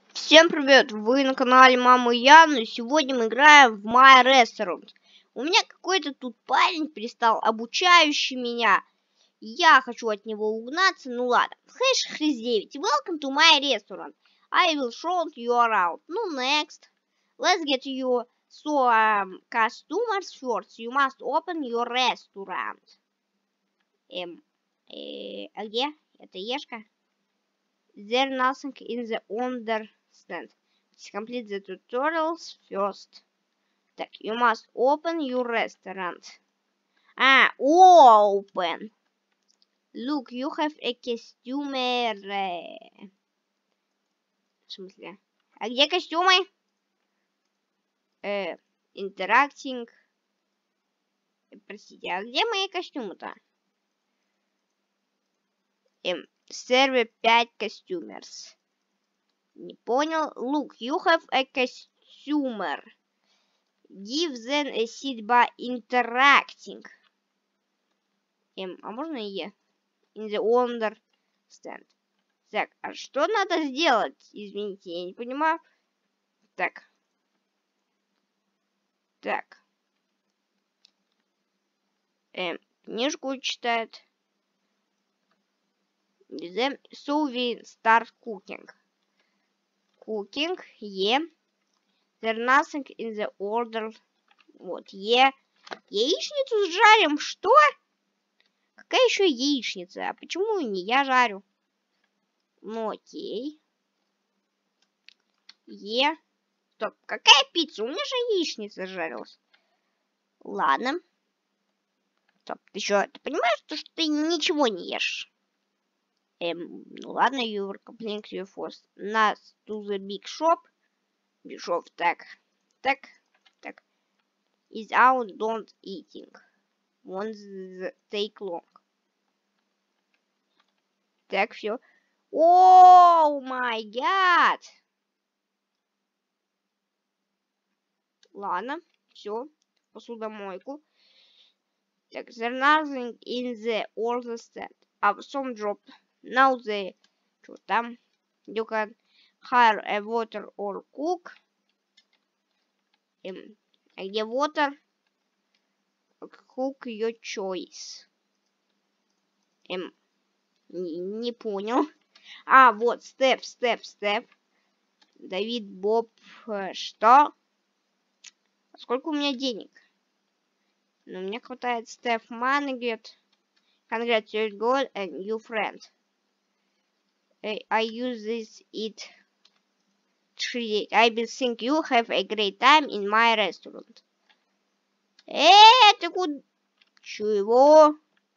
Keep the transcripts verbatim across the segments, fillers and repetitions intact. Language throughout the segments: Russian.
Всем привет! Вы на канале Мамы Яны. Сегодня мы играем в My Restaurant. У меня какой-то тут парень пристал, обучающий меня. Я хочу от него угнаться. Ну ладно. Хэш Хрис девять. Welcome to my restaurant. I will show you around. Ну, next. Let's get you. So, um, customers first. You must open your restaurant. Эм, э, а где? Это Ешка? There nothing in the understand. Complete the tutorials first. Так, you must open your restaurant. А, open. Look, you have a customer. В смысле? А где костюмы? Э, interacting. Простите, а где мои костюмы-то? Эм, сервер пять customers. Не понял. Look, you have a customer. Give them a seat by interacting. Эм, а можно Е? In the understand. Так, а что надо сделать? Извините, я не понимаю. Так. Так. Эм, книжку читает. Then, so we start cooking. Cooking, Е. There's nothing in the order. Вот, Е. Яичницу жарим, что? Какая еще яичница? А почему не я жарю? Ну, окей. Е. Стоп, какая пицца? У меня же яичница жарилась. Ладно. Стоп, ты что, ты понимаешь, что ты ничего не ешь? Эм, ну ладно, you were complaining to your first. Нас to the big shop. Big shop, так. Так, так. Is out don't eating. Won't take long. Так, все. О, май гад! Ладно, все. Посудомойку. Так, there's nothing in the order set. А some drop. Now the... Что там? You can hire a water or cook. Эм, а где water? Cook your choice. Эм, не, не понял. А, вот, step, step, step. Давид, Боб, э, что? Сколько у меня денег? Ну, мне хватает step money, get. Congrats, you're good and you friend. I, I use this it. I will think you have a great time in my restaurant. Э, ты куда? Чего?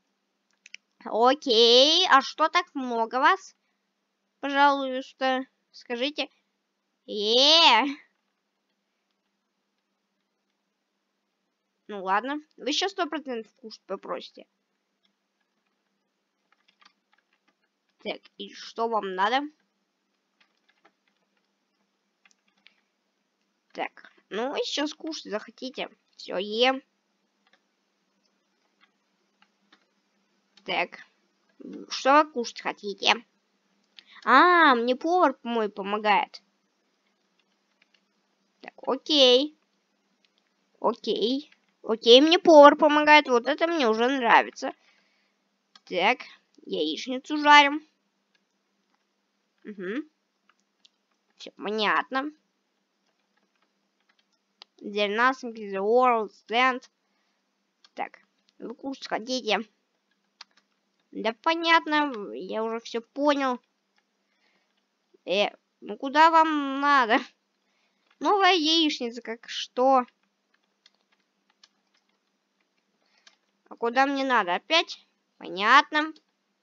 Окей, а что так много вас? Пожалуйста, скажите. Э. Ну ладно, вы еще сто процентов кушать попросите. Так, и что вам надо? Так, ну вы сейчас кушать захотите. Все, ем. Так, что вы кушать хотите? А, мне повар мой помогает. Так, окей. Окей. Окей, мне повар помогает. Вот это мне уже нравится. Так, яичницу жарим. Угу. Все понятно. There's nothing in the world stand. Так, вы кушать хотите? Да понятно, я уже все понял. Э, ну куда вам надо? Новая яичница, как что? А куда мне надо? Опять? Понятно.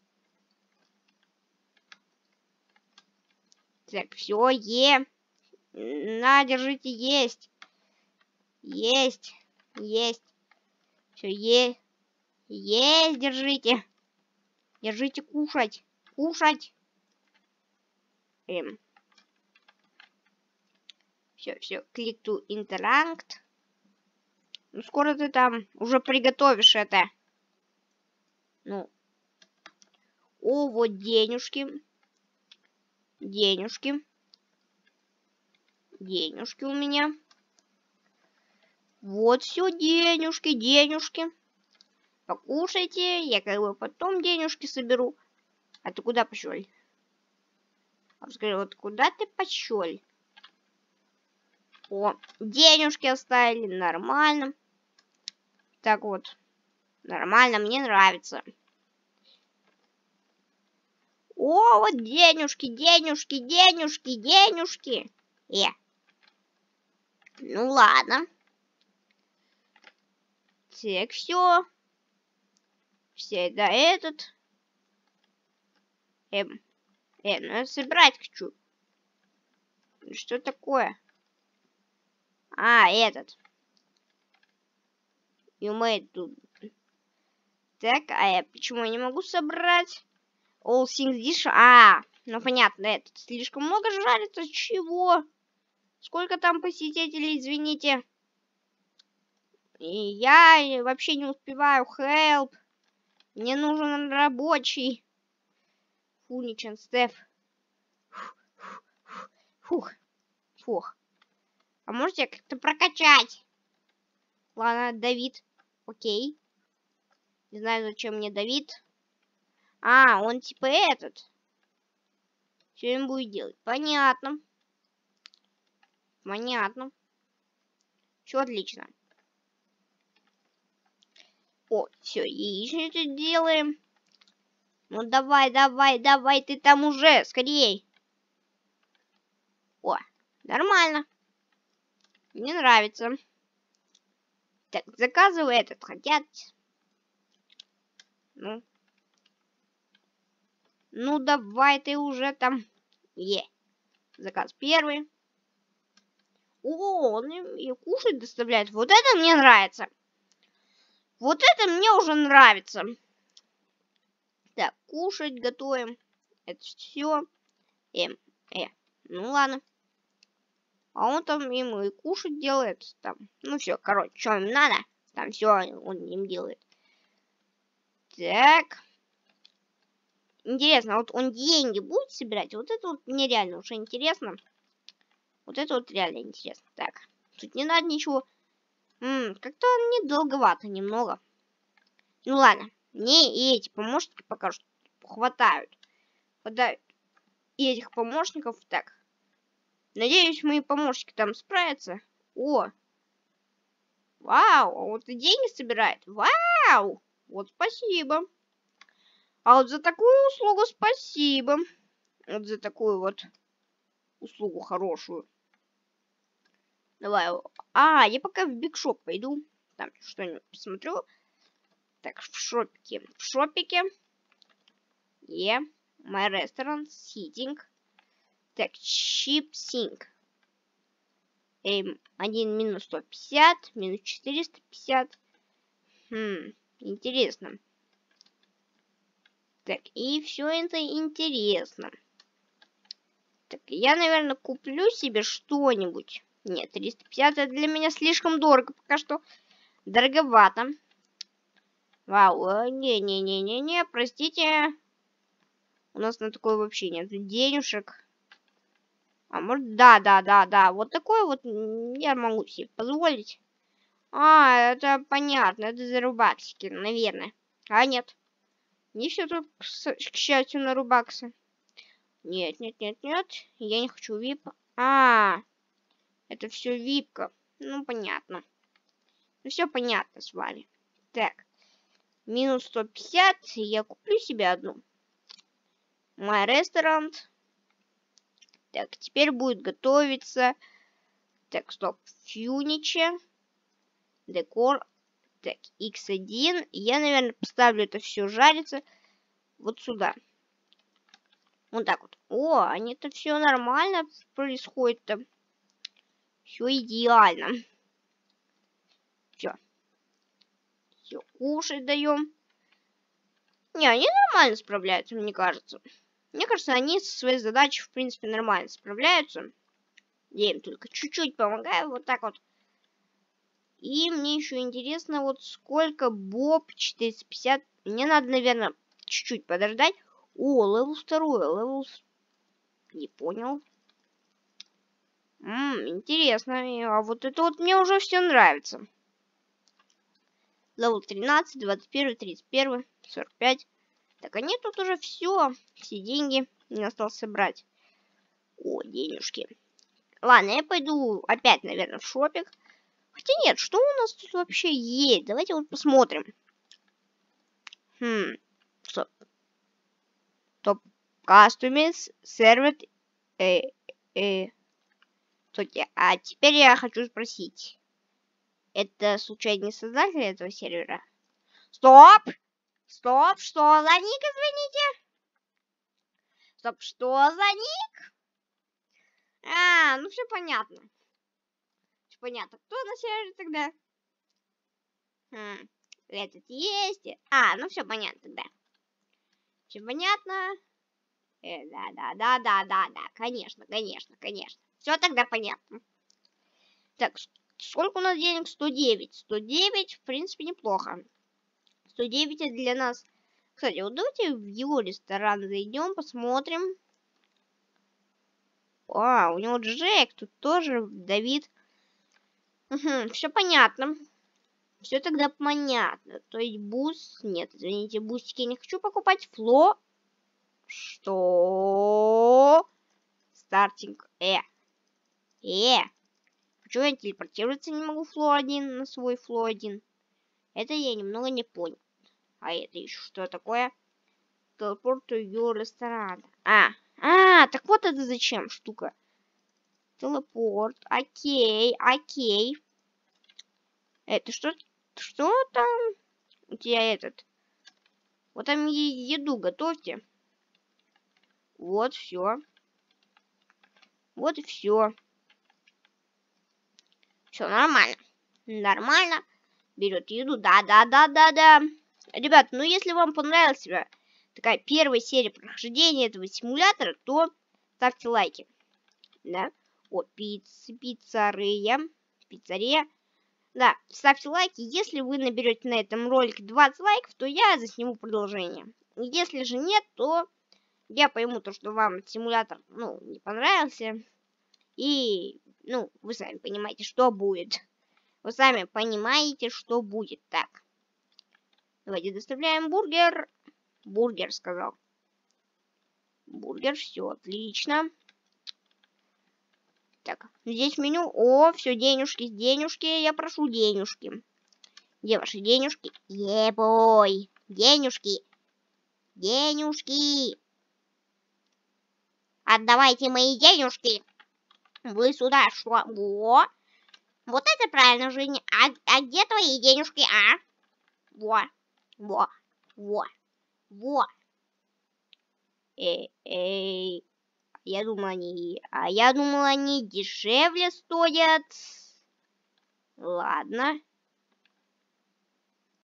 Так, все, е. На, держите, есть. Есть. Есть. Все, есть. Есть, держите. Держите, кушать. Кушать. Эм. Все, все. Click to interact. Ну, скоро ты там уже приготовишь это. Ну. О, вот денежки. Денежки. денежки у меня. Вот все, денежки, денежки. Покушайте, я как бы потом денежки соберу. А ты куда пошел? А скажи, вот куда ты пошел? О, денежки оставили, нормально. Так вот, нормально, мне нравится. О, вот денежки, денежки, денежки, денежки. Э. Ну ладно. Так, все. Все, да, этот. Эм. Э, ну я собирать хочу. Что такое? А, этот. You made тут. Так, а я почему я не могу собрать? All things dish. А, ну понятно, это слишком много жарится. Чего? Сколько там посетителей, извините. И я вообще не успеваю. Help. Мне нужен рабочий. Фуничен, Стеф. Фух. Фух. А можете как-то прокачать? Ладно, Давид. Окей. Не знаю, зачем мне Давид. А, он типа этот. Что им будет делать? Понятно. Понятно. Все отлично. О, все, яичницу делаем. Ну давай, давай, давай, ты там уже, скорей. О, нормально. Мне нравится. Так, заказывай этот, хотят. Ну. Ну давай ты уже там. Е. Заказ первый. О, он и кушать доставляет. Вот это мне нравится. Вот это мне уже нравится. Так, кушать готовим. Это все. Эм, э. Ну ладно. А он там ему и кушать делает. Там. Ну все, короче, что им надо, там все он им делает. Так. Интересно, вот он деньги будет собирать? Вот это вот мне реально уже интересно. Вот это вот реально интересно. Так, тут не надо ничего. Как-то он мне долговато немного. Ну ладно, мне и эти помощники пока что хватают. Хватают и этих помощников. Так, надеюсь, мои помощники там справятся. О! Вау! Вот и деньги собирает. Вау! Вот спасибо. А вот за такую услугу спасибо. Вот за такую вот услугу хорошую. Давай. А, я пока в Биг Шоп пойду. Там что-нибудь посмотрю. Так, в шопике. В шопике. Yeah. My restaurant. Sitting. Так, cheap sink. Эм, один минус сто пятьдесят. Минус четыреста пятьдесят. Хм, интересно. Так, и все это интересно. Так, я, наверное, куплю себе что-нибудь. Нет, триста пятьдесят это для меня слишком дорого. Пока что дороговато. Вау, не-не-не-не-не, простите. У нас на такое вообще нет денежек. А может, да-да-да-да. Вот такое вот я могу себе позволить. А, это понятно. Это за рубаксики, наверное. А, нет. Не все тут, к счастью, на рубаксы. Нет, нет, нет, нет. Я не хочу вип. А, это все випка. Ну, понятно. Ну, все понятно с вами. Так. Минус сто пятьдесят. Я куплю себе одну. My restaurant. Так, теперь будет готовиться. Так, стоп. Фьюниче. Декор. Так, икс один. Я, наверное, поставлю это все жариться вот сюда. Вот так вот. О, они-то все нормально происходит-то. Все идеально. Все. Все, кушать даем. Не, они нормально справляются, мне кажется. Мне кажется, они со своей задачей, в принципе, нормально справляются. Я им только чуть-чуть помогаю, вот так вот. И мне еще интересно, вот сколько Боб четыреста пятьдесят. Мне надо, наверное, чуть-чуть подождать. О, левел второй, левел... Не понял. Ммм, интересно. А вот это вот мне уже все нравится. Левел тринадцать, двадцать один, тридцать один, сорок пять. Так, они тут уже все. Все деньги не осталось собрать. О, денежки. Ладно, я пойду опять, наверное, в шопинг. Хотя нет, что у нас тут вообще есть? Давайте вот посмотрим. Хм, стоп. Топ Customers Served. Э, э. Стойте, а теперь я хочу спросить. Это случайно не создатель этого сервера? Стоп! Стоп, что за ник, извините? Стоп, что за ник? А, ну все понятно. Все понятно. Кто на сервере тогда? Хм, этот есть. А, ну все понятно тогда. Все понятно. Э, да, да, да, да, да, да, конечно, конечно, конечно. Все тогда понятно. Так, сколько у нас денег? сто девять. сто девять, в принципе, неплохо. сто девять это для нас. Кстати, вот давайте в его ресторан зайдем, посмотрим. А, у него Джек, тут тоже Давид. Угу, все понятно. Все тогда понятно. То есть буст... Нет, извините, бустики я не хочу покупать. Фло... Что? Стартинг. Э. Э. Почему я телепортироваться не могу Фло один на свой Фло один? Это я немного не понял. А это еще что такое? Телепорт ее ресторан. А, а, так вот это зачем штука. Телепорт. Окей, окей. Это что? Что там? У тебя этот. Вот там еду готовьте. Вот все. Вот и все. Все нормально. Нормально. Берет еду. Да, да, да, да, да. Ребят, ну если вам понравилась такая первая серия прохождения этого симулятора, то ставьте лайки. Да. О, пицца, пиццария. Пиццария. Да, ставьте лайки. Если вы наберете на этом ролике двадцать лайков, то я засниму продолжение. Если же нет, то я пойму то, что вам симулятор, ну, не понравился. И, ну, вы сами понимаете, что будет. Вы сами понимаете, что будет. Так. Давайте доставляем бургер. Бургер, сказал. Бургер, все отлично. Так, здесь меню. О, все, денежки, денежки. Я прошу денежки. Где ваши денежки? Ебой. Денежки. Денежки. Отдавайте мои денежки. Вы сюда что? Во. Вот это правильно, Женя. А, а где твои денежки, а? Во. Во. Во. Во. Эй, эй. Я думал, они... А я думал, они дешевле стоят. Ладно.